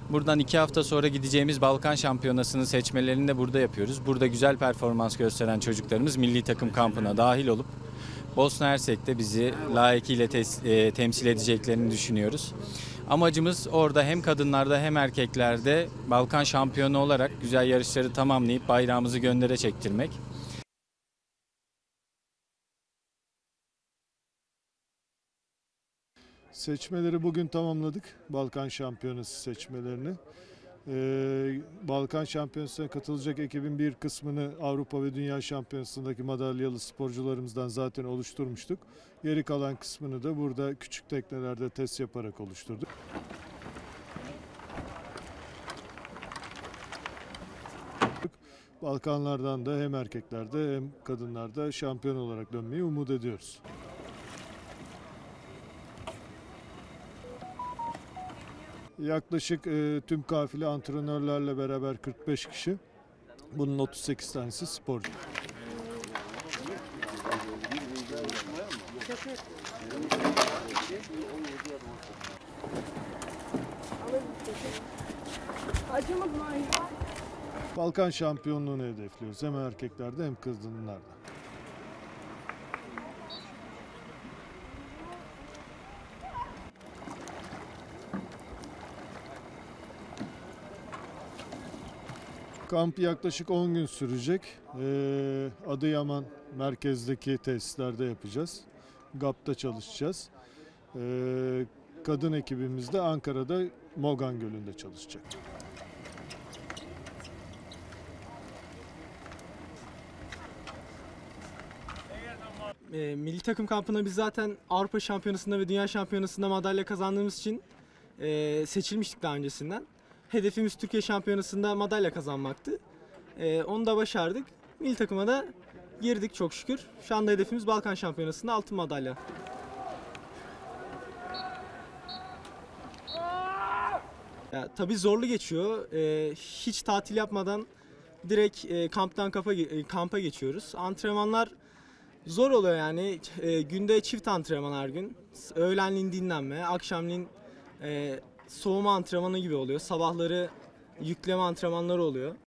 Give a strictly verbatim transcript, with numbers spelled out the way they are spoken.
Buradan iki hafta sonra gideceğimiz Balkan Şampiyonası'nın seçmelerini de burada yapıyoruz. Burada güzel performans gösteren çocuklarımız milli takım kampına dahil olup Bosna Hersek'te bizi layıkıyla tes- e, temsil edeceklerini düşünüyoruz. Amacımız orada hem kadınlarda hem erkeklerde Balkan şampiyonu olarak güzel yarışları tamamlayıp bayrağımızı göndere çektirmek. Seçmeleri bugün tamamladık. Balkan Şampiyonası seçmelerini. Ee, Balkan Şampiyonası'na katılacak ekibin bir kısmını Avrupa ve Dünya Şampiyonası'ndaki madalyalı sporcularımızdan zaten oluşturmuştuk. Geri kalan kısmını da burada küçük teknelerde test yaparak oluşturduk. Balkanlardan da hem erkeklerde hem kadınlarda şampiyon olarak dönmeyi umut ediyoruz. Yaklaşık e, tüm kafile antrenörlerle beraber kırk beş kişi. Bunun otuz sekiz tanesi sporcu. Balkan şampiyonluğunu hedefliyoruz. Hem erkeklerde hem kadınlarda. Kamp yaklaşık on gün sürecek. Ee, Adıyaman merkezdeki tesislerde yapacağız. G A P'ta çalışacağız. Ee, kadın ekibimiz de Ankara'da Mogan Gölü'nde çalışacak. E, milli takım kampına biz zaten Avrupa Şampiyonası'nda ve Dünya Şampiyonası'nda madalya kazandığımız için e, seçilmiştik daha öncesinden. Hedefimiz Türkiye Şampiyonası'nda madalya kazanmaktı. E, onu da başardık. Milli takıma da girdik çok şükür. Şu anda hedefimiz Balkan Şampiyonası'nda altın madalya. Ya, tabii zorlu geçiyor. E, hiç tatil yapmadan direkt e, kamptan kampa, e, kampa geçiyoruz. Antrenmanlar zor oluyor yani. E, günde çift antrenman her gün. Öğlenliğin dinlenme, akşamleyin e, soğuma antrenmanı gibi oluyor. Sabahları yükleme antrenmanları oluyor.